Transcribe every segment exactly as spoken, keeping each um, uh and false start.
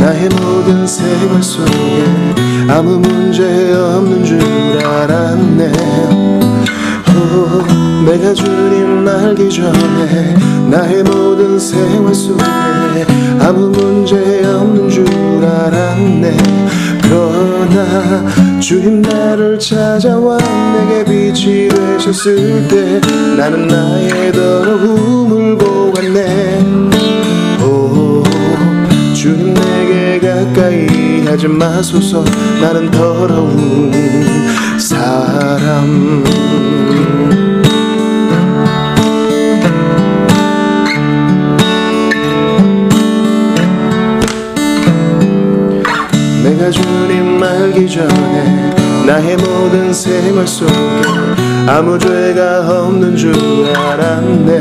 나의 모든 생활 속에 아무 문제 없는 줄 알았네. 오, 내가 주님 알기 전에 나의 모든 생활 속에 아무 문제 없는 줄 알았네. 그러나 주님 나를 찾아와 내게 빛이 되셨을 때 나는 나의 더러움을 보았네. 오, 주님 내게 가까이 하지 마소서. 나는 더러운 사람. 내가 주님 알기 전에 나의 모든 생활 속에 아무 죄가 없는 줄 알았네.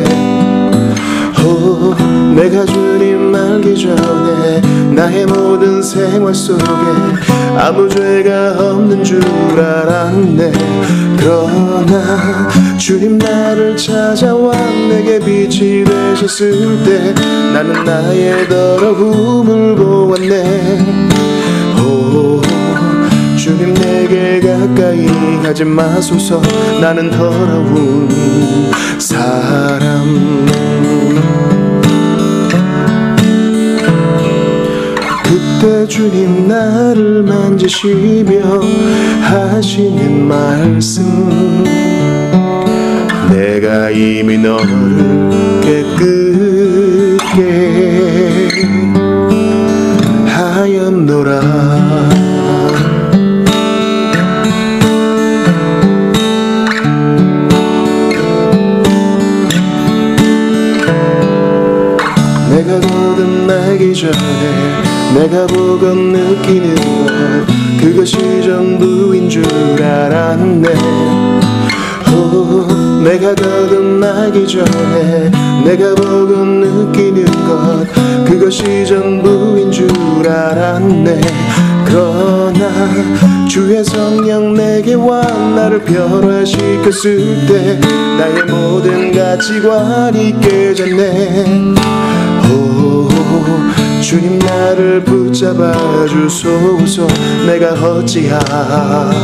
오, 내가 주님 알기 전에 나의 모든 생활 속에 아무 죄가 없는 줄 알았네. 그러나 주님 나를 찾아와 내게 빛이 되셨을 때 나는 나의 더러움을 보았네. 오, 주님 내게 가까이 가지 마소서. 나는 더러운 사람. 그때 주님 나를 만지시며 하시는 말씀, 내가 이미 너를 깨끗게 하였노라. 내가 거듭나기 전에 내가 보고 느끼는 것 그것이 전부인 줄 알았네. 오, 내가 거듭나기 전에 내가 보고 느끼는 것 그것이 전부인 줄 알았네. 그러나 주의 성령 내게 와 나를 변화시켰을 때 나의 모든 가치관이 깨졌네. 오, 주님 나를 붙잡아 주소서. 내가 어찌하리까.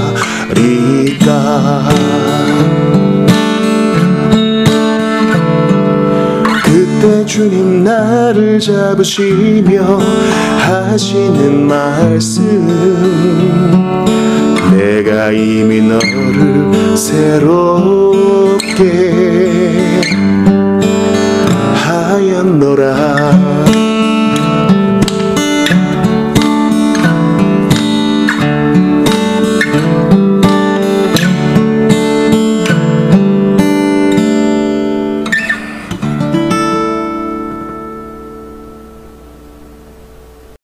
그때 주님 나를 잡으시며 하시는 말씀, 내가 이미 너를 새롭게 하였노라.